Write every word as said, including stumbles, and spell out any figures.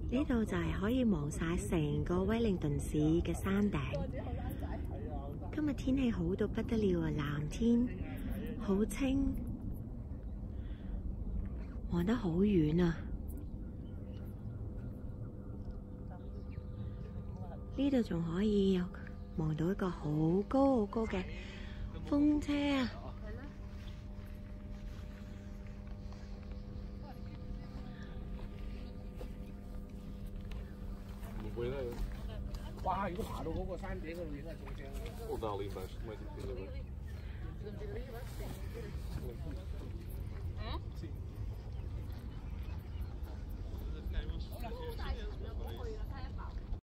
呢度就係可以望晒成個威靈頓市嘅山頂。今日天氣好到不得了啊，藍天好清，望得好遠啊！呢度仲可以有望到一個好高好高嘅風車啊！ 唔會啦！ 哇！如果爬到嗰個山頂嗰度，應該仲正。 我 dali baš, mais ir pie